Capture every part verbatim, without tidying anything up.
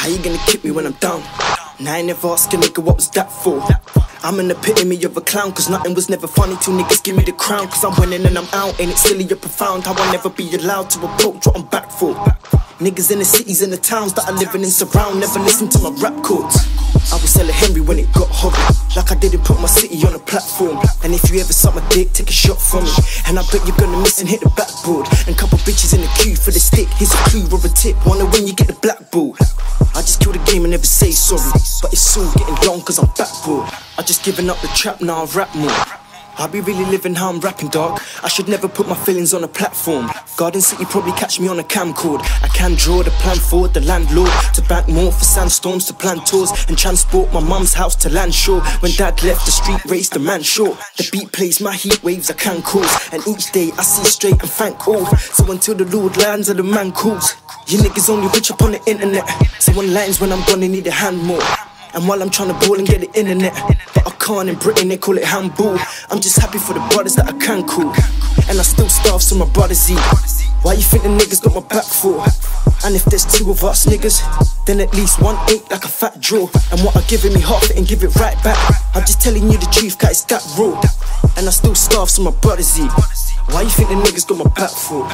How you gonna kick me when I'm down? Now I ain't never ask a nigga what was that for. I'm an epitome of a clown, cause nothing was never funny till niggas give me the crown. Cause I'm winning and I'm out, ain't it silly or profound how I'll never be allowed to approach what I'm back for. Niggas in the cities and the towns that are living in surround never listen to my rap chords. I was selling Henry when it got horrid, like I didn't put my city on a platform. And if you ever suck my dick, take a shot from me, and I bet you're gonna miss and hit the backboard. And couple bitches in the queue for the stick, here's a clue or a tip, wanna win you get the black ball. I just kill the game and never say sorry, but it's soon getting long cause I'm backboard. I just given up the trap, now I rap more. I be really living how I'm rapping, dog. I should never put my feelings on a platform. Garden City probably catch me on a camcord. I can draw the plan for the landlord, to bank more for sandstorms, to plan tours and transport my mum's house to Landshore. When dad left, the street raised the man short. The beat plays my heat waves I can cause, and each day I see straight and thank all. So until the Lord lands and the man calls, you niggas only rich up on the internet. So one lines when I'm gonna need a hand more. And while I'm trying to ball and get the internet, but I can't in Britain, they call it handball. I'm just happy for the brothers that I can call, and I still starve so my brothers eat. Why you think the niggas got my back for? And if there's two of us niggas, then at least one ain't like a fat draw. And what I giving me half it and give it right back. I'm just telling you the truth, cause it's that raw. And I still starve so my brothers eat. Why you think the niggas got my back for?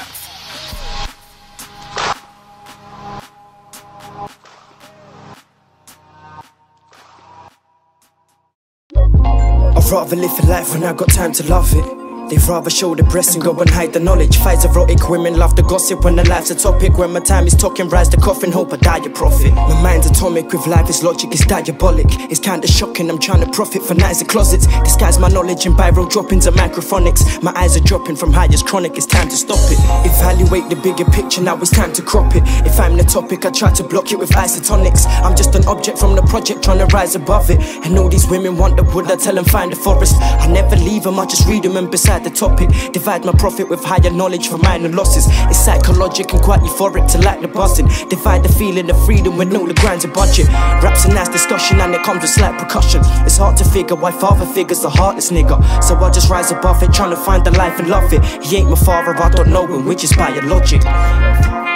I'd rather live a life when I got time to love it. They'd rather show the breast and go and hide the knowledge. Fights erotic, women love the gossip when the life's a topic. When my time is talking, rise the coffin, hope I die a prophet. My mind's atomic, with life is logic, it's diabolic. It's kinda shocking, I'm trying to profit for nicer closets. Disguise my knowledge in viral droppings of microphonics. My eyes are dropping from highest chronic, it's time to stop it. Evaluate the bigger picture, now it's time to crop it. If I'm the topic, I try to block it with isotonics. I'm just an object from the project, trying to rise above it. And all these women want the wood, I tell them find the forest. I never leave them, I just read them and beside the topic. Divide my profit with higher knowledge for minor losses. It's psychologic and quite euphoric to like the buzzing. Divide the feeling of freedom with no the grind's a budget. Rap's a nice discussion and it comes with slight percussion. It's hard to figure why father figures the heartless nigga. So I just rise above it, trying to find the life and love it. He ain't my father, I don't know him, which is biologic.